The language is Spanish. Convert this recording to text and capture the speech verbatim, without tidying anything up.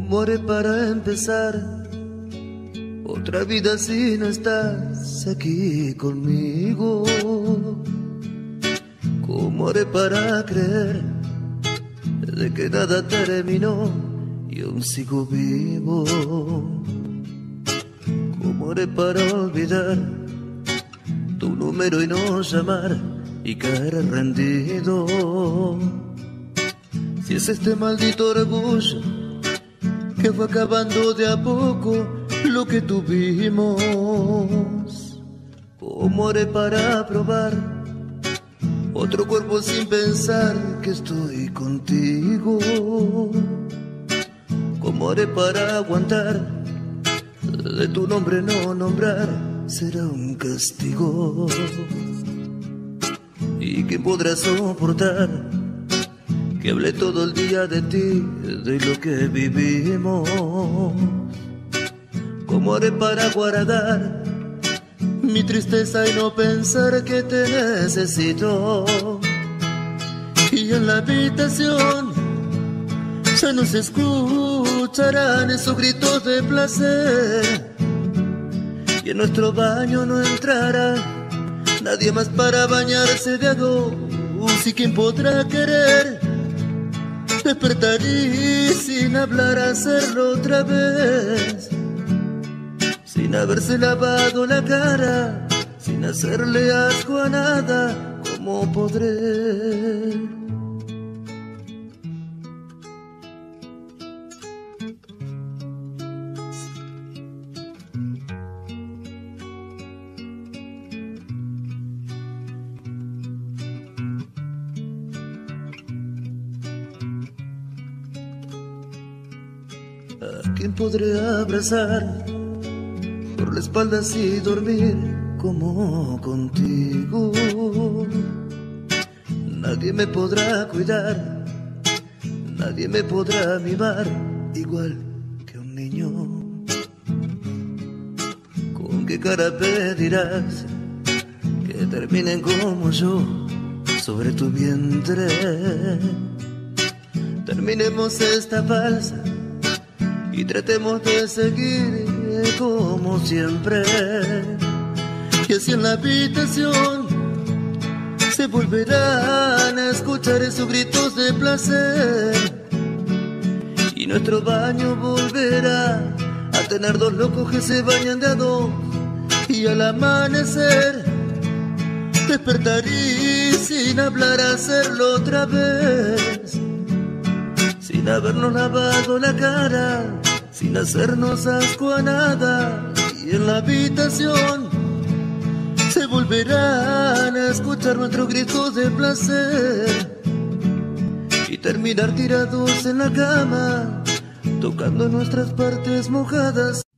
¿Cómo haré para empezar otra vida si no estás aquí conmigo? ¿Cómo haré para creer de que nada terminó y aún sigo vivo? ¿Cómo haré para olvidar tu número y no llamar y caer rendido? Si es este maldito orgullo que fue acabando de a poco lo que tuvimos. ¿Cómo haré para probar otro cuerpo sin pensar que estoy contigo? ¿Cómo haré para aguantar de tu nombre no nombrar? Será un castigo. ¿Y quién podrá soportar que hablé todo el día de ti, de lo que vivimos? ¿Cómo haré para guardar mi tristeza y no pensar que te necesito? Y en la habitación ya no se escucharán esos gritos de placer, y en nuestro baño no entrará nadie más para bañarse de a dos. ¿Y quién podrá querer despertar y sin hablar hacerlo otra vez? Sin haberse lavado la cara, sin hacerle asco a nada, ¿cómo podré? ¿A quién podré abrazar por la espalda así dormir como contigo? Nadie me podrá cuidar, nadie me podrá mimar igual que un niño. ¿Con qué cara pedirás que terminen como yo sobre tu vientre? Terminemos esta falsa y tratemos de seguir como siempre. Y así en la habitación se volverán a escuchar esos gritos de placer, y nuestro baño volverá a tener dos locos que se bañan de a dos. Y al amanecer despertar y sin hablar hacerlo otra vez, sin habernos lavado la cara, sin hacernos asco a nada. Y en la habitación se volverán a escuchar nuestros gritos de placer, y terminar tirados en la cama, tocando nuestras partes mojadas.